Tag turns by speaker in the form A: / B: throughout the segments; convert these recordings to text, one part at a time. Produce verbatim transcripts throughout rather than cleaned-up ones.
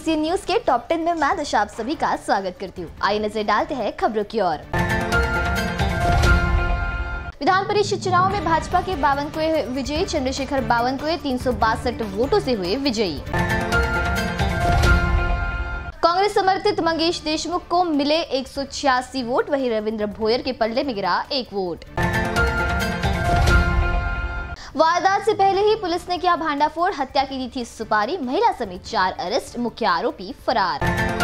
A: BCN news के top ten में मैं दशा आप सभी का स्वागत करती हूँ। आइए नजर डालते हैं खबरों की ओर। विधान परिषद चुनाव में भाजपा के बावनकुए विजयी चंद्रशेखर बावनकुए तीन सौ बासठ वोटों से हुए विजयी। कांग्रेस समर्थित मंगेश देशमुख को मिले एक सौ छियासी वोट, वहीं रविंद्र भोयर के पल्ले में गिरा एक वोट। वारदात से पहले ही पुलिस ने किया भांडाफोड़, हत्या की दी थी सुपारी, महिला समेत चार अरेस्ट, मुख्य आरोपी फरार।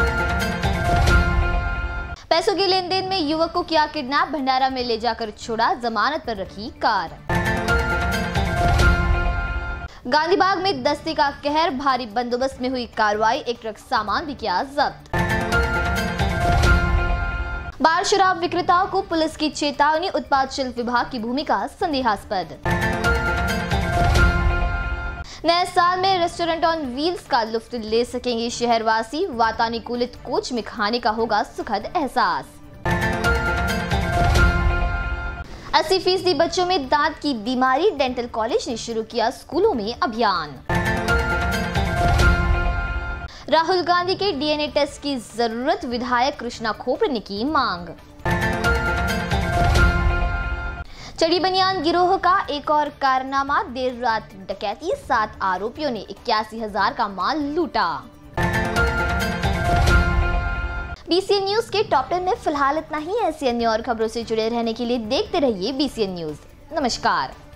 A: पैसों के लेन देन में युवक को किया किडनैप, भंडारा में ले जाकर छोड़ा, जमानत पर रखी कार। गांधीबाग में दस्ते का कहर, भारी बंदोबस्त में हुई कार्रवाई, एक ट्रक सामान भी किया जब्त। बार शराब विक्रेताओं को पुलिस की चेतावनी, उत्पाद शुल्क विभाग की भूमिका संदेहास्पद। नए साल में रेस्टोरेंट ऑन व्हील्स का लुत्फ ले सकेंगे शहरवासी, वातानुकूलित कोच में खाने का होगा सुखद एहसास। अस्सी फीसदी बच्चों में दांत की बीमारी, डेंटल कॉलेज ने शुरू किया स्कूलों में अभियान। राहुल गांधी के डीएनए टेस्ट की जरूरत, विधायक कृष्णा खोपड़े ने की मांग। चढ़ी बनियान गिरोह का एक और कारनामा, देर रात डकैती, सात आरोपियों ने इक्यासी हजार का माल लूटा। बीसीएन न्यूज के टॉप टेन में फिलहाल इतना ही। ऐसी अन्य और खबरों से जुड़े रहने के लिए देखते रहिए बीसीएन न्यूज। नमस्कार।